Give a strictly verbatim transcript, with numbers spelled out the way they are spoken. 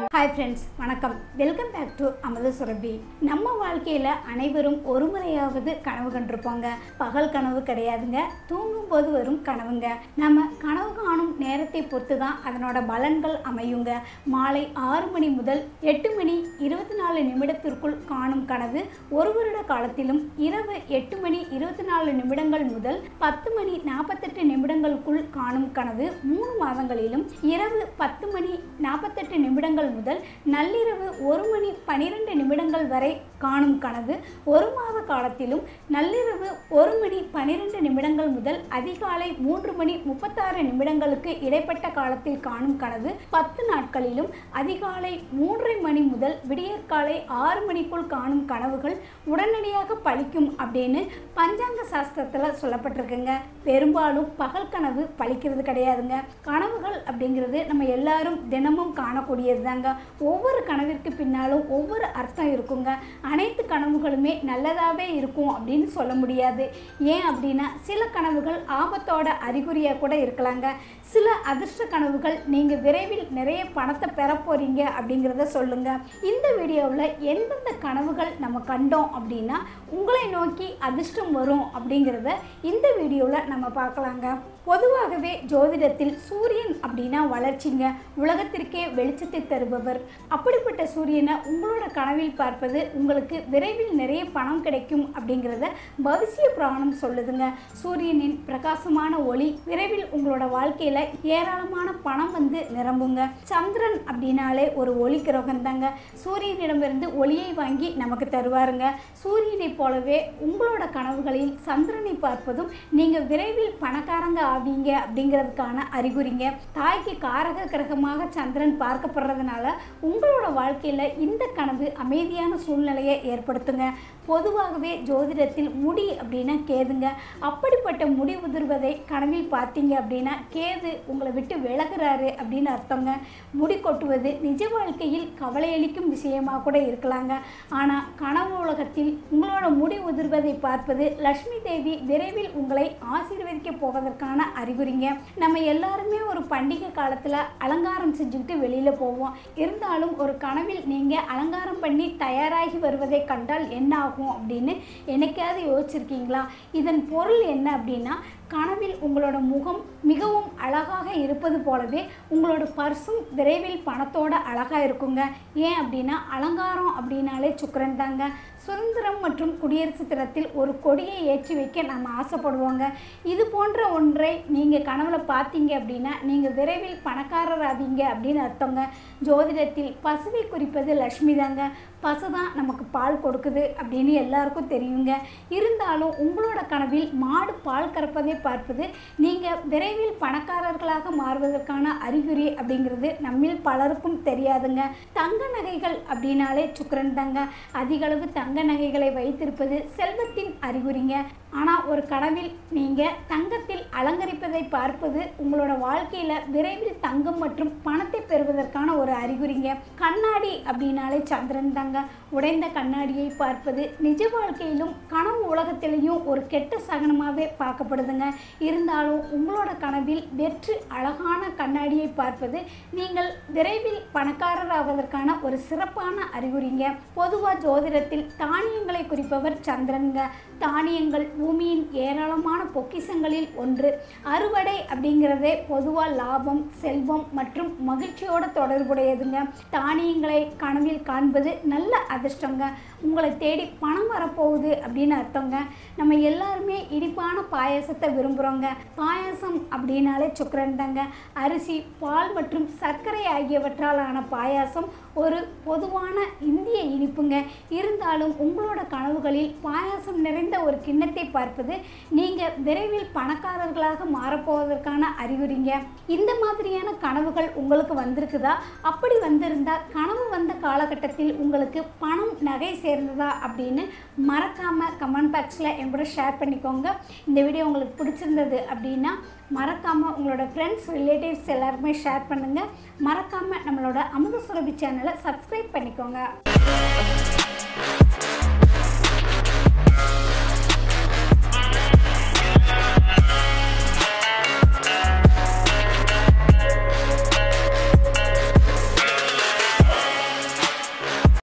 Hi friends, வணக்கம். Welcome back to Amutha Surabi. நம்ம வாழ்க்கையில அனைவரும் ஒரு முறையாவது கனவு கண்டிருப்பாங்க. பகல் கனவு கிடையாதுங்க. தூங்கும் போது வரும் கனவுங்க. நம்ம கனவு காணும் நேரத்தை பொறுத்து தான் அதனோட பலன்கள் அமையுங்க. மாலை ஆறு மணி முதல் எட்டு மணி இருபத்தி நாலு நிமிடத்திற்குள் காணும் கனவு ஒரு வருட காலத்திலும் இரவு எட்டு மணி இருபத்தி நாலு நிமிடங்கள் முதல் பத்து மணி நாற்பத்தெட்டு நிமிடங்களுக்குள் காணும் கனவு மூணு மாதங்களிலும் இரவு பத்து மணி நாற்பத்தெட்டு நிமிடங்கள் முதல் நள்ளிரவு ஒரு மணி பனிரெண்டு நிமிடங்கள் வரை காணும் கனவு ஒரு மாத காலத்திலும் நள்ளிரவு ஒரு மணி பனிரெண்டு நிமிடங்கள் முதல் அதிகாலை மூன்று மணி முப்பத்தாறு நிமிடங்களுக்கு இடைப்பட்ட காலத்தில் காணும் கனவு பத்து நாட்களிலும் அதிகாலை மூன்றரை மணி முதல் விடியற்காலை ஆறு மணிக்குள் காணும் கனவுகள் உடனடியாக பலிக்கும் அப்படின்னு பஞ்சாங்க சாஸ்திரத்தில் சொல்லப்பட்டிருக்குங்க. பெரும்பாலும் பகல் கனவு பலிக்கிறது கிடையாதுங்க. கனவுகள் அப்படிங்கிறது நம்ம எல்லாரும் தினமும் காணக்கூடியது தாங்க. ஒவ்வொரு கனவிற்கு பின்னாலும் ஒவ்வொரு அர்த்தம் இருக்குங்க. அனைத்து கனவுகளுமே நல்லதாகவே இருக்கும் அப்படின்னு சொல்ல முடியாது. ஏன் அப்படின்னா சில கனவுகள் ஆபத்தோட அறிகுறியாக கூட இருக்கலாங்க. சில அதிர்ஷ்ட கனவுகள் நீங்கள் விரைவில் நிறைய பணத்தை பெற போறீங்க அப்படிங்கிறத சொல்லுங்க. இந்த வீடியோவில் எந்தெந்த கனவுகள் நம்ம கண்டோம் அப்படின்னா உங்களை நோக்கி அதிர்ஷ்டம் வரும் அப்படிங்கிறத இந்த வீடியோவில் நம்ம பார்க்கலாங்க. பொதுவாகவே ஜோதிடத்தில் சூரியன் அப்படின்னா வளர்ச்சிங்க, உலகத்திற்கே வெளிச்சத்தை தருபவர். அப்படிப்பட்ட சூரியனை உங்களோட கனவில் பார்ப்பது உங்களுக்கு விரைவில் நிறைய பணம் கிடைக்கும் அப்படிங்கிறத பவிஷ்ய புராணம் சொல்லுதுங்க. சூரியனின் பிரகாசமான ஒளி விரைவில் உங்களோட வாழ்க்கையில் ஏராளமான பணம் வந்து நிரம்புங்க. சந்திரன் அப்படின்னாலே ஒரு ஒளி கிரகம் தாங்க. சூரியனிடமிருந்து ஒளியை வாங்கி நமக்கு தருவாருங்க. சூரியனை போலவே உங்களோட கனவுகளில் சந்திரனை பார்ப்பதும் நீங்கள் விரைவில் பணக்காரங்க ஆவீங்க அப்படிங்கிறதுக்கான அறிகுறிங்க. தாய்க்கு காரக கிரகமாக சந்திரன் பார்க்கப்படுறதுனால உங்களோட வாழ்க்கையில் இந்த கனவு அமைதியான சூழ்நிலையை ஏற்படுத்துங்க. பொதுவாகவே ஜோதிடத்தில் முடி அப்படின்னா கேதுங்க. அப்படிப்பட்ட முடி உதிர்வதை கனவில் பார்த்தீங்க அப்படின்னா கேது உங்களை விட்டு விலகுறாரு அப்படின்னு அர்த்தங்க. முடி கொட்டுவது நிஜ வாழ்க்கையில் கவலையளிக்கும் விஷயமாக கூட இருக்கலாங்க. ஆனால் கனவு உலகத்தில் உங்களோட முடி உதிர்வதை பார்ப்பது லட்சுமி தேவி விரைவில் உங்களை ஆசீர்வதிக்க போவதற்கான அறிகுறிங்க. நம்ம எல்லாருமே ஒரு பண்டிகை காலத்தில் அலங்காரம் செஞ்சுக்கிட்டு வெளியில் போவோம். இருந்தாலும் ஒரு கனவில் நீங்கள் அலங்காரம் பண்ணி தயாராகி வருவதை கண்டால் என்ன ஆகும் அப்படின்னு என்னைக்காவது யோசிச்சிருக்கீங்களா? இதன் பொருள் என்ன அப்படின்னா கனவில் உங்களோட முகம் மிகவும் அழகாக இருப்பது போலவே உங்களோட பர்சும் விரைவில் பணத்தோட அழகாக இருக்குங்க. ஏன் அப்படின்னா அலங்காரம் அப்படின்னாலே சுக்கிரன் தாங்க. சுதந்திரம் மற்றும் குடியரசு தினத்தில் ஒரு கொடியை ஏற்றி வைக்க நம்ம ஆசைப்படுவோங்க. இது போன்ற ஒன்றை நீங்கள் கனவுல பார்த்தீங்க அப்படின்னா நீங்கள் விரைவில் பணக்காரர் ஆவீங்க அப்படின்னு அர்த்தங்க. ஜோதிடத்தில் பசுவை குறிப்பது லட்சுமி தாங்க. பசு தான் நமக்கு பால் கொடுக்குது அப்படின்னு எல்லாருக்கும் தெரியுங்க. இருந்தாலும் உங்களோட கனவில் மாடு பால் கறப்பதை பார்ப்பது நீங்கள் விரைவில் பணக்காரர்களாக மாறுவதற்கான அறிகுறி அப்படிங்கிறது நம்மில் பலருக்கும் தெரியாதுங்க. தங்க நகைகள் அப்படின்னாலே சுக்கிரன் தாங்க. அதிகளவு தங்க நகைகளை வைத்திருப்பது செல்வத்தின் அறிகுறிங்க. ஆனால் ஒரு கனவில் நீங்கள் தங்கத்தில் அலங்கரிப்பதை பார்ப்பது உங்களோட வாழ்க்கையில் விரைவில் தங்கம் மற்றும் பணத்தை பெறுவதற்கான ஒரு அறிகுறிங்க. கண்ணாடி அப்படின்னாலே சந்திரன் தாங்க. உடைந்த கண்ணாடியை பார்ப்பது நிஜ வாழ்க்கையிலும் கனவு உலகத்திலையும் ஒரு கெட்ட சகனமாகவே பார்க்கப்படுதுங்க. இருந்தாலும் உங்களோட கனவில் வெற்று அழகான கண்ணாடியை பார்ப்பது நீங்கள் விரைவில் பணக்காரர் ஆவதற்கான ஒரு சிறப்பான அறிகுறிங்க. பொதுவாக ஜோதிடத்தில் தானியங்களை குறிப்பவர் சந்திரனுங்க. தானியங்கள் பூமியின் ஏராளமான பொக்கிஷங்களில் ஒன்று. அறுவடை அப்படிங்கிறதே பொதுவாக லாபம், செல்வம் மற்றும் மகிழ்ச்சியோட தொடர்புடையதுங்க. தானியங்களை கனவில் காண்பது நல்ல அதிர்ஷ்டங்க. உங்களை தேடி பணம் வரப்போகுது அப்படின்னு அர்த்தங்க. நம்ம எல்லாருமே இனிப்பான பாயாசத்தை விரும்புகிறோங்க. பாயாசம் அப்படின்னாலே சுக்கிரன் தாங்க. அரிசி, பால் மற்றும் சர்க்கரை ஆகியவற்றால் ஆன பாயாசம் ஒரு பொதுவான இந்திய இனிப்புங்க. இருந்தாலும் உங்களோட கனவுகளில் பாயாசம் நிறைந்த ஒரு கிண்ணத்தை பார்ப்பது நீங்கள் விரைவில் பணக்காரர்களாக மாறப்போவதற்கான அறிகுறிங்க. இந்த மாதிரியான கனவுகள் உங்களுக்கு வந்திருக்குதா? அப்படி வந்திருந்தால் கனவு வந்த காலகட்டத்தில் உங்களுக்கு பணம், நகை சேர்ந்ததா அப்படின்னு மறக்காமல் கமெண்ட் பாக்ஸில் என் கூட ஷேர் பண்ணிக்கோங்க. இந்த வீடியோ உங்களுக்கு பிடிச்சிருந்தது அப்படின்னா மறக்காமல் உங்களோட ஃப்ரெண்ட்ஸ், ரிலேட்டிவ்ஸ் எல்லாருமே ஷேர் பண்ணுங்கள். மறக்காமல் நம்மளோட அமுத சுரபி சேனலை சப்ஸ்கிரைப் பண்ணிக்கோங்க.